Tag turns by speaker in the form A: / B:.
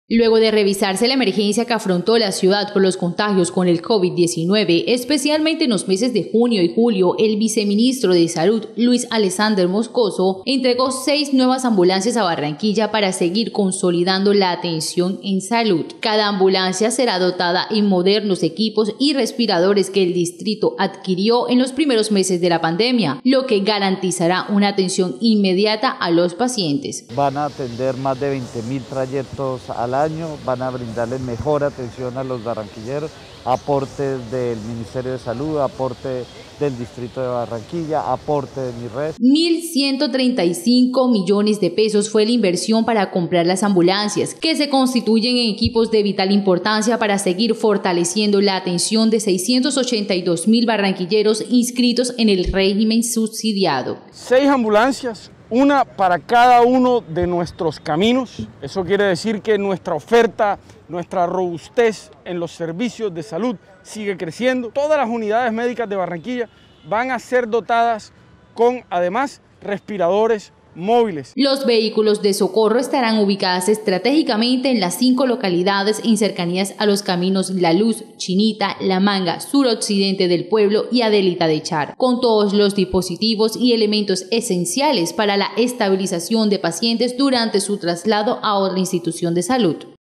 A: Luego de revisarse la emergencia que afrontó la ciudad por los contagios con el COVID-19, especialmente en los meses de junio y julio, el viceministro de Salud, Luis Alexander Moscoso, entregó 6 nuevas ambulancias a Barranquilla para seguir consolidando la atención en salud. Cada ambulancia será dotada en modernos equipos y respiradores que el distrito adquirió en los primeros meses de la pandemia, lo que garantizará una atención inmediata a los pacientes.
B: Van a atender más de 20.000 trayectos al año, van a brindarles mejor atención a los barranquilleros, aportes del Ministerio de Salud, aporte del Distrito de Barranquilla, aporte de mi red.
A: 1.135 millones de pesos fue la inversión para comprar las ambulancias, que se constituyen en equipos de vital importancia para seguir fortaleciendo la atención de 682.000 barranquilleros inscritos en el régimen subsidiado.
C: 6 ambulancias. Una para cada uno de nuestros caminos. Eso quiere decir que nuestra oferta, nuestra robustez en los servicios de salud sigue creciendo. Todas las unidades médicas de Barranquilla van a ser dotadas con, además, respiradores móviles.
A: Los vehículos de socorro estarán ubicados estratégicamente en las 5 localidades en cercanías a los caminos La Luz, Chinita, La Manga, suroccidente del pueblo y Adelita de Char, con todos los dispositivos y elementos esenciales para la estabilización de pacientes durante su traslado a otra institución de salud.